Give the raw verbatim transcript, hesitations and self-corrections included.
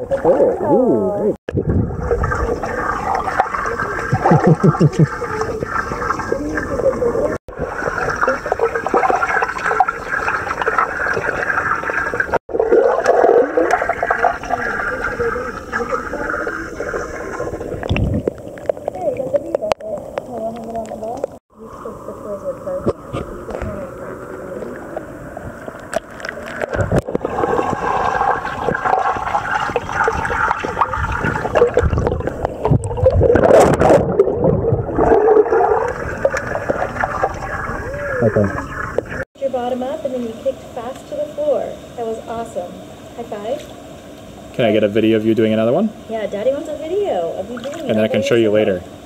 Oh, ooh, Okay. Your bottom up and then you kicked fast to the floor. That was awesome. High five. Can I get a video of you doing another one? Yeah, Daddy wants a video of you doing it. And then I can show you later.